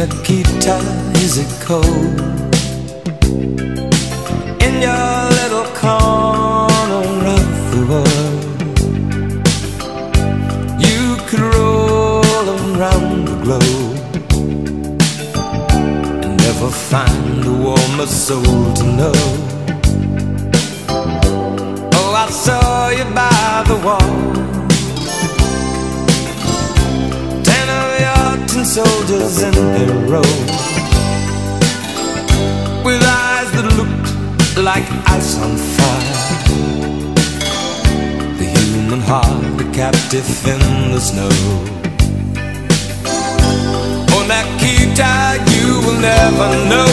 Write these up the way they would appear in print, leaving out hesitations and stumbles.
Nikita, is it cold in your little corner of the world? You could roll around the globe and never find a warmer soul to know. Oh, I saw you by the wall, 10 of your tin soldiers in a row, with eyes that looked like ice on fire, the human heart a captive in the snow. Oh, Nikita, you will never know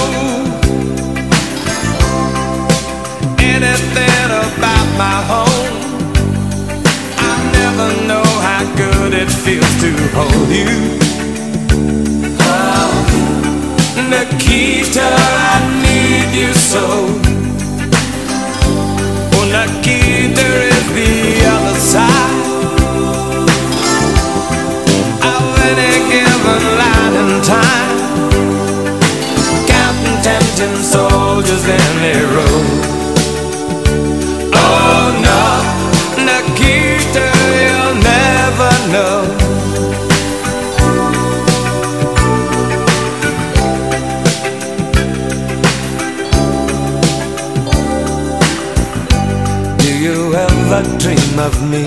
anything about my home. I never know how good it feels to hold you. Oh, Nikita, I need you so. Oh, Nikita is the other side of any given line in time, counting tempting soldiers in a row. Oh no, Nikita, you'll never know. Do you ever dream of me?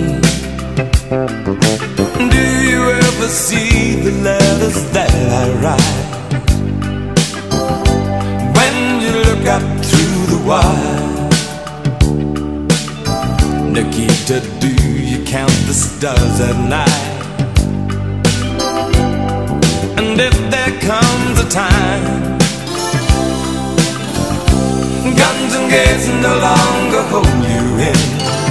Do you ever see the letters that I write? When you look up through the wire, Nikita, do you count the stars at night? And if there comes a time guns and gates no longer hold you in,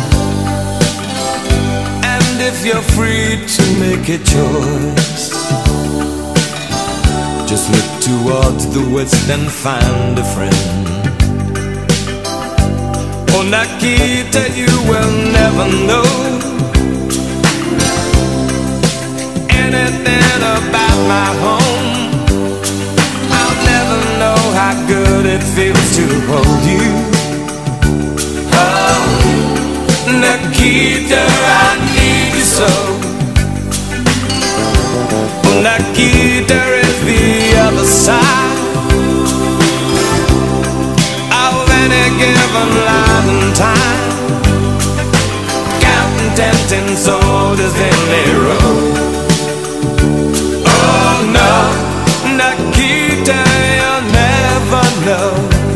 and if you're free to make a choice, just look towards the west and find a friend. Oh, Nikita, you will never know anything about my home. I'll never know how good it feels to hold you. Oh, Nikita, I need you so. Oh, Nikita is the other side of any given line in time, counting tempting soldiers in a row. Oh no, Nikita, you'll never know.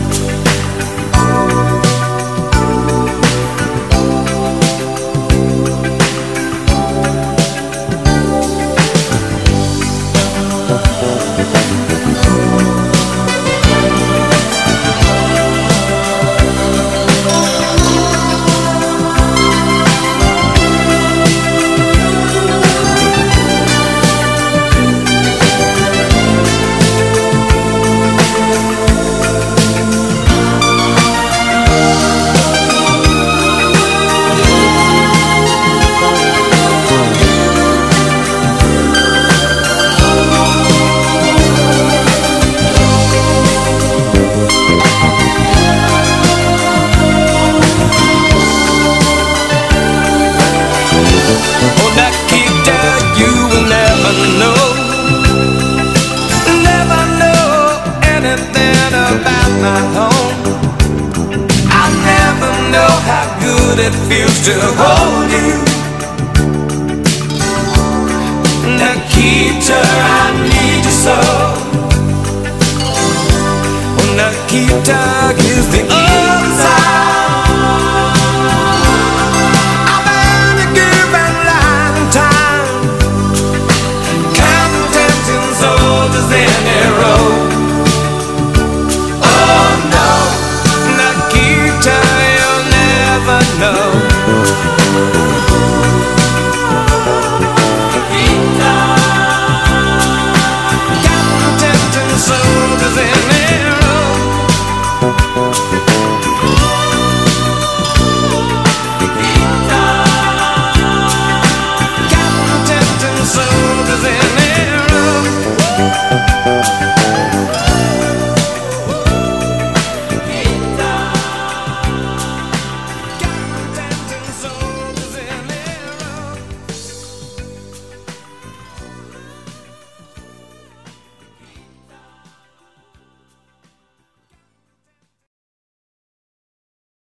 It feels to hold you, Nikita, I